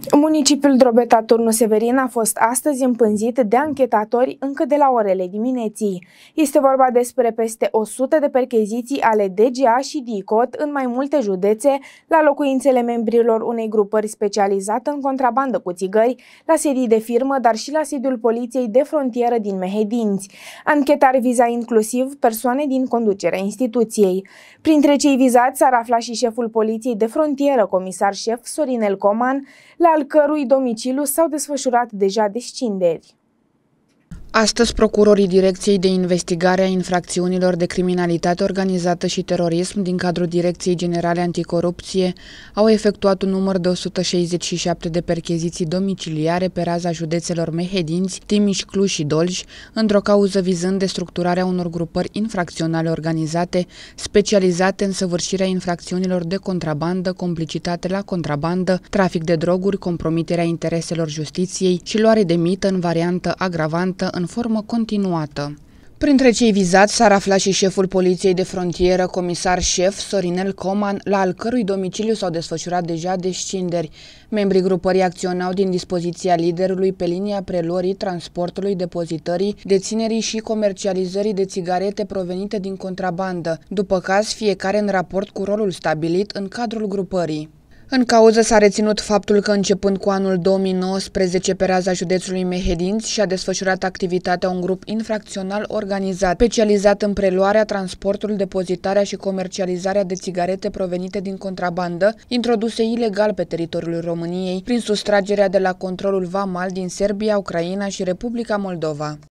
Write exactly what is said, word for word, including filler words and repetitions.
Municipiul Drobeta Turnu Severin a fost astăzi împânzit de anchetatori încă de la orele dimineții. Este vorba despre peste o sută de percheziții ale D G A și D I C O T în mai multe județe, la locuințele membrilor unei grupări specializate în contrabandă cu țigări, la sedii de firmă, dar și la sediul Poliției de Frontieră din Mehedinți. Anchetarea viza inclusiv persoane din conducerea instituției. Printre cei vizați s-ar afla și șeful Poliției de Frontieră, comisar șef Sorinel Coman, la al cărui domiciliu s-au desfășurat deja descinderi. Astăzi, procurorii Direcției de Investigare a Infracțiunilor de Criminalitate Organizată și Terorism din cadrul Direcției Generale Anticorupție au efectuat un număr de o sută șaizeci și șapte de percheziții domiciliare pe raza județelor Mehedinți, Timiș, Cluj și Dolj, într-o cauză vizând destructurarea unor grupări infracționale organizate, specializate în săvârșirea infracțiunilor de contrabandă, complicitate la contrabandă, trafic de droguri, compromiterea intereselor justiției și luare de mită în variantă agravantă în formă continuată. Printre cei vizați s-ar afla și șeful Poliției de Frontieră, comisar șef Sorinel Coman, la al cărui domiciliu s-au desfășurat deja descinderi. Membrii grupării acționau din dispoziția liderului pe linia preluării, transportului, depozitării, deținerii și comercializării de țigarete provenite din contrabandă, după caz fiecare în raport cu rolul stabilit în cadrul grupării. În cauză s-a reținut faptul că începând cu anul două mii nouăsprezece pe raza județului Mehedinți și-a desfășurat activitatea un grup infracțional organizat, specializat în preluarea, transportul, depozitarea și comercializarea de țigarete provenite din contrabandă, introduse ilegal pe teritoriul României, prin sustragerea de la controlul vamal din Serbia, Ucraina și Republica Moldova.